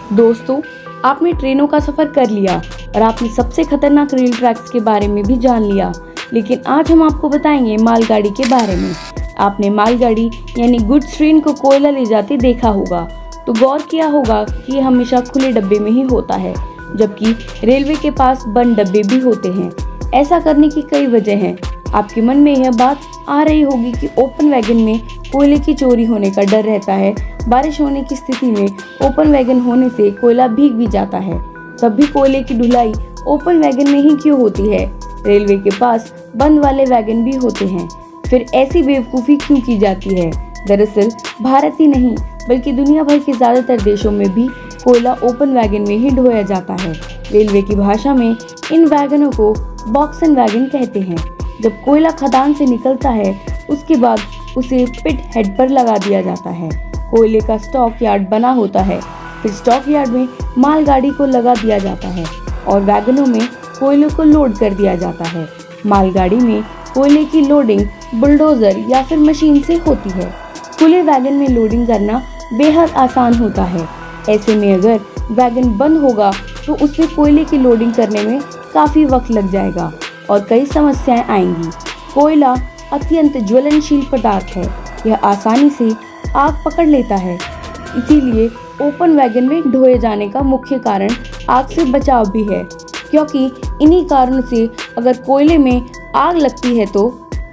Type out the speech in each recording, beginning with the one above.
दोस्तों, आपने ट्रेनों का सफर कर लिया और आपने सबसे खतरनाक रेल ट्रैक्स के बारे में भी जान लिया, लेकिन आज हम आपको बताएंगे मालगाड़ी के बारे में। आपने मालगाड़ी यानी गुड्स ट्रेन को कोयला ले जाते देखा होगा, तो गौर किया होगा कि ये हमेशा खुले डब्बे में ही होता है, जबकि रेलवे के पास बंद डब्बे भी होते हैं। ऐसा करने की कई वजह हैं। आपके मन में यह बात आ रही होगी कि ओपन वैगन में कोयले की चोरी होने का डर रहता है। बारिश होने की स्थिति में ओपन वैगन होने से कोयला भीग भी जाता है। तब भी कोयले की ढुलाई ओपन वैगन में ही क्यों होती है? रेलवे के पास बंद वाले वैगन भी होते हैं, फिर ऐसी बेवकूफ़ी क्यों की जाती है? दरअसल भारत ही नहीं बल्कि दुनिया भर के ज़्यादातर देशों में भी कोयला ओपन वैगन में ही ढोया जाता है। रेलवे की भाषा में इन वैगनों को बॉक्स एंड वैगन कहते हैं। जब कोयला खदान से निकलता है, उसके बाद उसे पिट हेड पर लगा दिया जाता है। कोयले का स्टॉक यार्ड बना होता है, फिर स्टॉक यार्ड में मालगाड़ी को लगा दिया जाता है और वैगनों में कोयले को लोड कर दिया जाता है। मालगाड़ी में कोयले की लोडिंग बुलडोजर या फिर मशीन से होती है। खुले वैगन में लोडिंग करना बेहद आसान होता है। ऐसे में अगर वैगन बंद होगा तो उसमें कोयले की लोडिंग करने में काफ़ी वक्त लग जाएगा और कई समस्याएं आएंगी। कोयला अत्यंत ज्वलनशील पदार्थ है, यह आसानी से आग पकड़ लेता है। इसीलिए ओपन वैगन में ढोए जाने का मुख्य कारण आग से बचाव भी है, क्योंकि इन्हीं कारणों से अगर कोयले में आग लगती है तो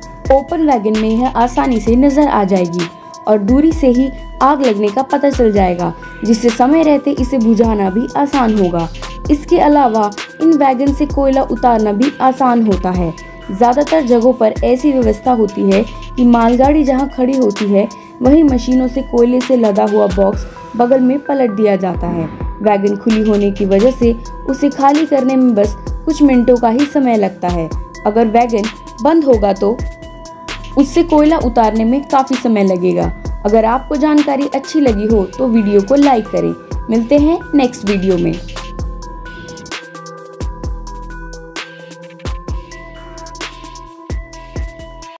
ओपन वैगन में यह आसानी से नज़र आ जाएगी और दूरी से ही आग लगने का पता चल जाएगा, जिससे समय रहते इसे बुझाना भी आसान होगा। इसके अलावा इन वैगन से कोयला उतारना भी आसान होता है। ज़्यादातर जगहों पर ऐसी व्यवस्था होती है कि मालगाड़ी जहां खड़ी होती है वहीं मशीनों से कोयले से लदा हुआ बॉक्स बगल में पलट दिया जाता है। वैगन खुली होने की वजह से उसे खाली करने में बस कुछ मिनटों का ही समय लगता है। अगर वैगन बंद होगा तो उससे कोयला उतारने में काफ़ी समय लगेगा। अगर आपको जानकारी अच्छी लगी हो तो वीडियो को लाइक करें। मिलते हैं नेक्स्ट वीडियो में।